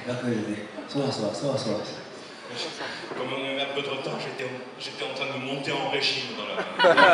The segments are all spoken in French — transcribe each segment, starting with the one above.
かるよね。そわそわそわそわ。 Comme on avait un peu de retard, j'étais en train de monter en régime dans la...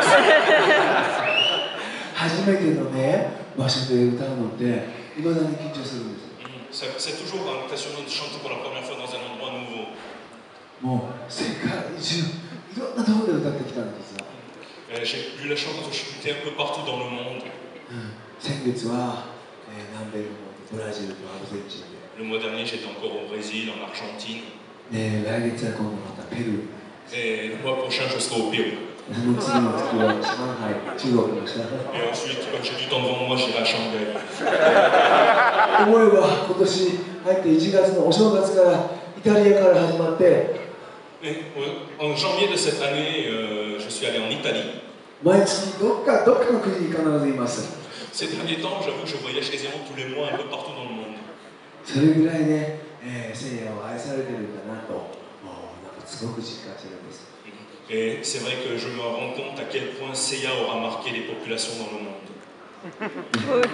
初めてのね、場所で歌うのって、いまだに緊張するんです。 C'est toujours impressionnant de chanter pour la première fois dans un endroit nouveau. もう世界中、いろんなところで歌ってきたんですよ。 J'ai eu la chance de chanter un peu partout dans le monde. 先月は、南米のブラジルとアルゼンチンで。 Le mois dernier, j'étais encore au Brésil, en Argentine. 来月は今度またペルー。 Et le mois prochain, je serai au Pérou. 次の月は上海、中国の下。 Et ensuite, comme j'ai du temps devant moi, j'irai à Shanghai. 思えば今年入って1月のお正月からイタリアから始まって。 Et en janvier de cette année, je suis allé en Italie. 毎月どっかの国に必ずいます。 Ces derniers temps, j'avoue que je voyage quasiment tous les mois, un peu partout dans le monde. それぐらいね、聖夜を愛されてるんだなと、なんかすごく実感してるんです。 Et c'est vrai que je me rends compte à quel point Seiya aura marqué les populations dans le monde. Oui.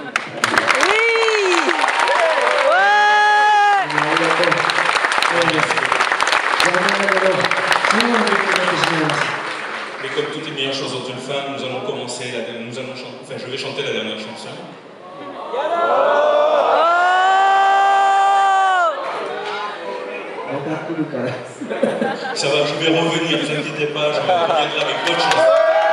Mais comme toutes les meilleures choses ont une fin, nous allons commencer je vais chanter la dernière chanson. Ça va, je vais revenir, ne vous inquiétez pas, je reviendrai avec d'autres chansons.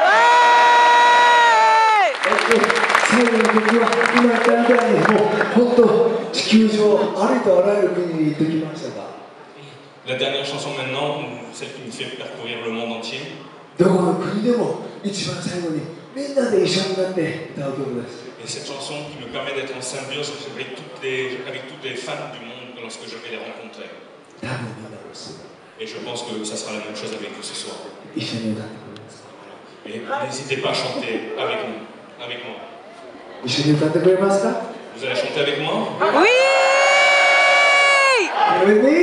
最後の曲は今言ったみたいにもう本当地球上ありとあらゆる国に行ってきましたが。 La dernière chanson maintenant, celle qui nous fait parcourir le monde entier. どこの国でも一番最後にみんなで一緒になって歌う曲です。 Et cette chanson qui me permet d'être en symbiose avec toutes les femmes du monde lorsque je vais les rencontrer. 多分みんなです。 Et je pense que ça sera la même chose avec vous ce soir. 一緒に歌ってくれます。 Et n'hésitez pas à chanter avec nous, avec moi. 一緒に歌ってくれますか？ Vous allez chanter avec moi? Oui! Ready?